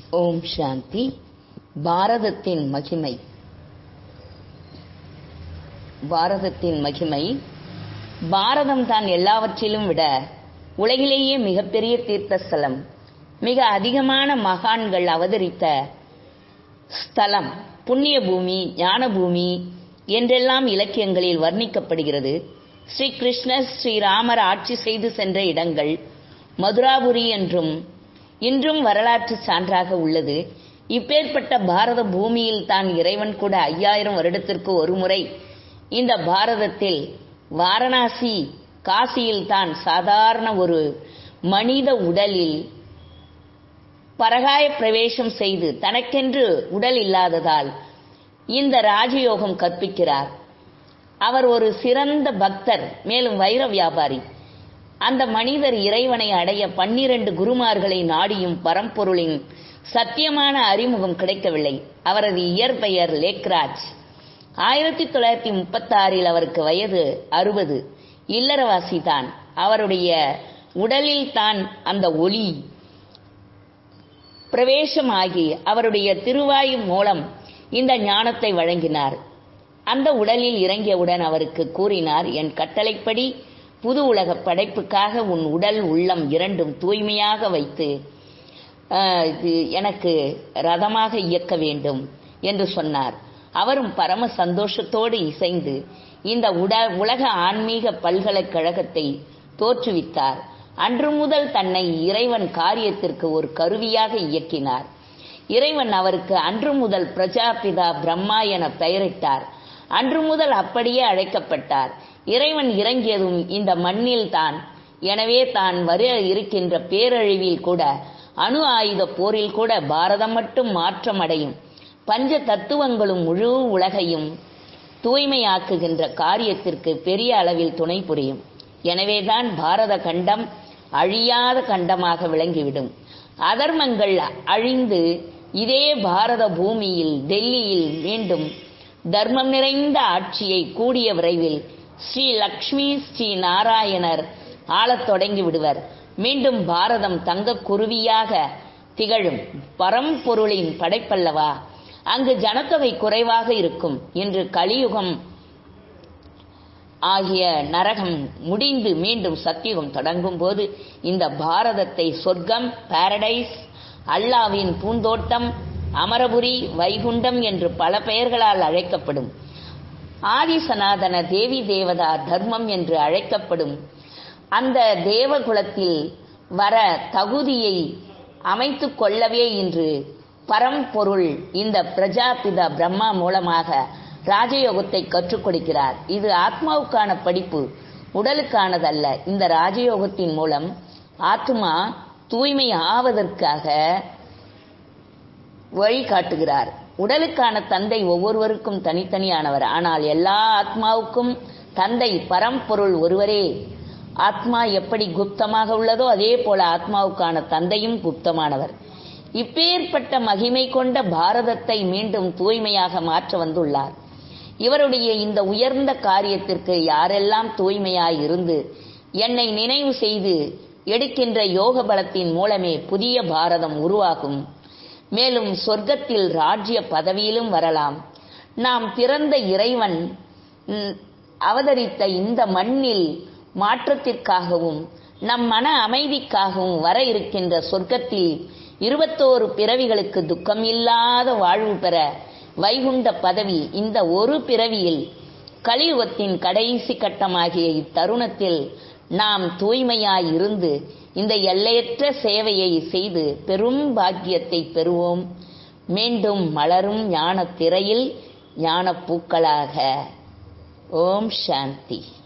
ஓம் சாந்தி. பாரதத்தின் மகிமை. பாரதம் தான் எல்லாவற்றிலும் விட உலகிலேயே மிகப்பெரிய தீர்த்தஸ்தலம், மிக அதிகமான மகான்கள் அவதரித்த ஸ்தலம், புண்ணிய பூமி, ஞான பூமி என்றெல்லாம் இலக்கியங்களில் வர்ணிக்கப்படுகிறது. ஸ்ரீ கிருஷ்ணர் ஸ்ரீராமர் ஆட்சி செய்து சென்ற இடங்கள் மதுராபுரி என்றும் இன்றும் வரலாற்று சான்றாக உள்ளது. இப்பேற்பட்ட பாரத பூமியில் தான் இறைவன் கூட 5000 வருடத்திற்கு ஒரு முறை இந்த பாரதத்தில் வாரணாசி காசியில் தான் சாதாரண ஒரு மனித உடலில் பரகாய பிரவேசம் செய்து தனக்கென்று உடல் இல்லாததால் இந்த ராஜயோகம் கற்பிக்கிறார். அவர் ஒரு சிறந்த பக்தர், மேலும் வைர வியாபாரி. அந்த மனிதர் இறைவனை அடைய 12 குருமார்களை நாடியும் பரம்பொருளின் சத்தியமான அறிமுகம் கிடைக்கவில்லை. அவரது இயற்பெயர் லேக்ராஜ். 1936 அவருக்கு வயது 60. இல்லறவாசிதான். அவருடைய உடலில் தான் அந்த ஒளி பிரவேசமாகி அவருடைய திருவாயு மூலம் இந்த ஞானத்தை வழங்கினார். அந்த உடலில் இறங்கியவுடன் அவருக்கு கூறினார், என் கட்டளைப்படி புது உலக படைப்புக்காக உன் உடல் உள்ளம் இரண்டும் தூய்மையாக வைத்து எனக்கு ரதமாக இயக்க வேண்டும் என்று சொன்னார். அவரும் பரம சந்தோஷத்தோடு இசைந்து இந்த உலக ஆன்மீக பல்கலைக்கழகத்தை தோற்றுவித்தார். அன்று முதல் தன்னை இறைவன் காரியத்திற்கு ஒரு கருவியாக இயக்கினார். இறைவன் அவருக்கு அன்று முதல் பிரஜாபிதா பிரம்மா என பெயரிட்டார். அன்று முதல் அப்படியே அழைக்கப்பட்டார். இறைவன் இறங்கியதும் இந்த மண்ணில் தான். எனவே தான் வர இருக்கின்ற பேரழிவில் கூட, அணு ஆயுத போரில் கூட பாரதம் மட்டும் மாற்றம் அடையும். பஞ்ச தத்துவங்களும் முழு உலகையும் தூய்மையாக்குகின்ற காரியத்திற்கு பெரிய அளவில் துணை புரியும். எனவேதான் பாரத கண்டம் அழியாத கண்டமாக விளங்கிவிடும். அதர்மங்கள் அழிந்து இதே பாரத பூமியில் டெல்லியில் மீண்டும் தர்மம் நிறைந்த ஆட்சியை கூடிய விரைவில் ஸ்ரீ லக்ஷ்மி ஸ்ரீ நாராயணர் ஆளத் தொடங்கி விடுவர். மீண்டும் பாரதம் தங்க குருவியாக திகழும். பரம்பொருளின் படைப்பல்லவா, அங்கு ஜனத்தொகை குறைவாக இருக்கும். இன்று கலியுகம் ஆகிய நரகம் முடிந்து மீண்டும் சத்தியுகம் தொடங்கும் போது இந்த பாரதத்தை சொர்க்கம், பாரடைஸ், அல்லாவின் பூந்தோட்டம், அமரபுரி, வைகுண்டம் என்று பல பெயர்களால் அழைக்கப்படும். ஆதிசனாதன தேவி தேவதா தர்மம் என்று அழைக்கப்படும் அந்த தேவகுலத்தில் வர தகுதியை அமைத்து கொள்ளவே இன்று பரம்பொருள் இந்த பிரஜாபிதா பிரம்மா மூலமாக ராஜயோகத்தை கற்றுக் கொடுக்கிறார். இது ஆத்மாவுக்கான படிப்பு, உடலுக்கானதல்ல. இந்த ராஜயோகத்தின் மூலம் ஆத்மா தூய்மை ஆவதற்காக வழிகாட்டுகிறார். உடலுக்கான தந்தை ஒவ்வொருவருக்கும் தனித்தனியானவர். ஆனால் எல்லா ஆத்மாவுக்கும் தந்தை பரம்பொருள் ஒருவரே. ஆத்மா எப்படி குப்தமாக உள்ளதோ அதே போல ஆத்மாவுக்கான தந்தையும் குப்தமானவர். இப்பேற்பட்ட மகிமை கொண்ட பாரதத்தை மீண்டும் தூய்மையாக மாற்ற வந்துள்ளார். இவருடைய இந்த உயர்ந்த காரியத்திற்கு யாரெல்லாம் தூய்மையாய் இருந்து என்னை நினைவு செய்து எடுக்கின்ற யோக பலத்தின் மூலமே புதிய பாரதம் உருவாகும். மேலும் சொர்க்கத்தில் ராஜ்ய பதவியிலும் வரலாம். நாம் பிறந்த இறைவன் அவதரித்த இந்த மண்ணில் மாற்றத்திற்காகவும் நம் மன அமைதிக்காகவும் வர இருக்கின்ற சொர்க்கத்தில் 21 பிறவிகளுக்கு துக்கம் இல்லாத வாழ்வு பெற வைகுண்ட பதவி இந்த ஒரு பிறவியில் கலியுகத்தின் கடைசி கட்டமாகிய இத்தருணத்தில் நாம் தூய்மையாய் இருந்து இந்த எல்லையற்ற சேவையை செய்து பெரும் பாக்கியத்தை பெறுவோம். மீண்டும் மலரும் ஞான திரையில் ஞான பூக்களாக. ஓம் சாந்தி.